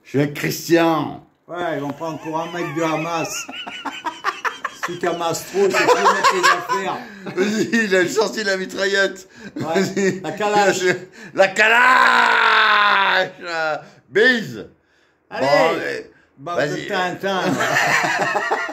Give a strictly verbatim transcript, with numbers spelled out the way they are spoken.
Je suis avec Christian. Ouais, ils vont prendre encore un mec de Hamas. Celui qui amasse trop, c'est plus mettre les affaires. Vas-y, il a sorti la mitraillette. Ouais, la calache. La calache. Bise. Allez, Bon, allez. bande de Vas-y. Tintin.